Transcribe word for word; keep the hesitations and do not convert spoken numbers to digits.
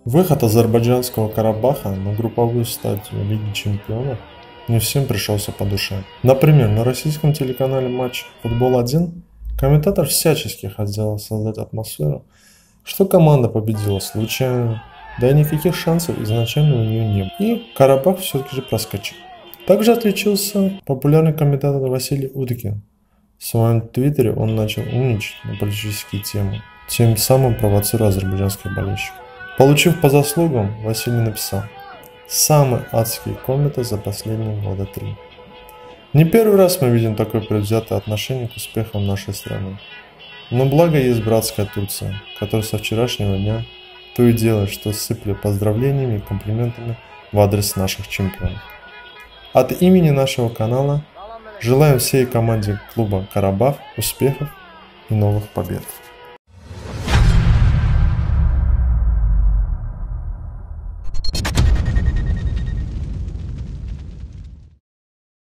Выход азербайджанского Карабаха на групповую стадию Лиги Чемпионов не всем пришелся по душе. Например, на российском телеканале Матч Футбол один комментатор всячески хотел создать атмосферу, что команда победила случайно, да и никаких шансов изначально у нее не было. И Карабах все-таки же проскочил. Также отличился популярный комментатор Василий Уткин. В своем твиттере он начал умничать на политические темы, тем самым провоцируя азербайджанских болельщиков. Получив по заслугам, Василий написал: «Самые адские комменты за последние года три». Не первый раз мы видим такое предвзятое отношение к успехам нашей страны. Но благо есть братская Турция, которая со вчерашнего дня то и делает, что сыплет поздравлениями и комплиментами в адрес наших чемпионов. От имени нашего канала желаем всей команде клуба Карабах успехов и новых побед.